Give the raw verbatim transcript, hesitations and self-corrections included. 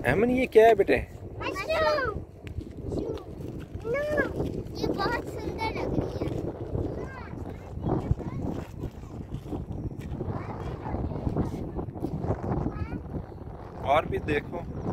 अमन ये क्या है बेटे? ये बहुत सुंदर लग रही है। और भी देखो।